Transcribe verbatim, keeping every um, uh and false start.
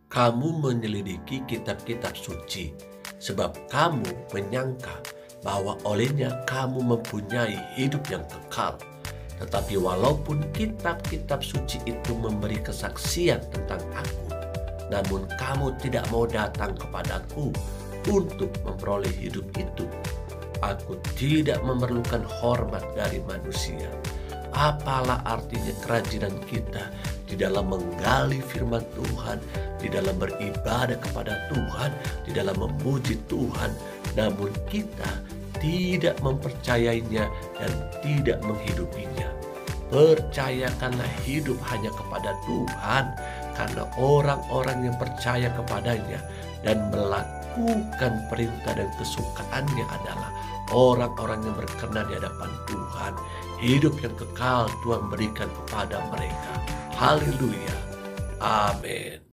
kamu menyelidiki kitab-kitab suci, sebab kamu menyangka bahwa olehnya kamu mempunyai hidup yang kekal. Tetapi walaupun kitab-kitab suci itu memberi kesaksian tentang aku, namun kamu tidak mau datang kepadaku untuk memperoleh hidup itu. Aku tidak memerlukan hormat dari manusia. Apalah artinya kerajinan kita di dalam menggali firman Tuhan, di dalam beribadah kepada Tuhan, di dalam memuji Tuhan, namun kita tidak mempercayainya dan tidak menghidupinya. Percayakanlah hidup hanya kepada Tuhan, karena orang-orang yang percaya kepadanya dan melakukan perintah dan kesukaannya adalah orang-orang yang berkenan di hadapan Tuhan. Hidup yang kekal Tuhan berikan kepada mereka. Haleluya. Amin.